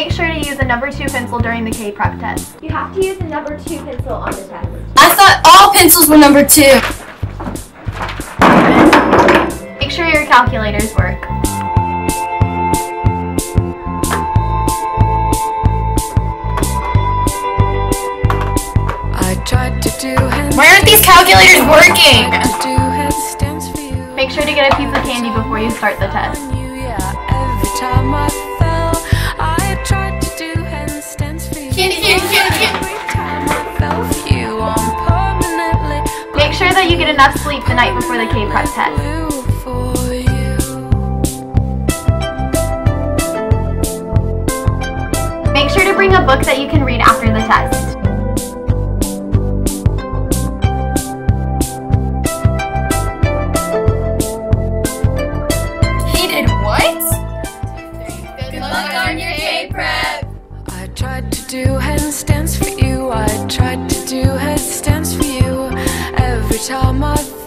Make sure to use a number 2 pencil during the KPREP test. You have to use a number 2 pencil on the test. I thought all pencils were number 2. Make sure your calculators work. Why aren't these calculators working? Make sure to get a piece of candy before you start the test. Make sure that you get enough sleep the night before the KPREP test. Make sure to bring a book that you can read after the test. Good luck on your KPREP! I tried to do handstands for you. I tried to do headstands for you. Every time I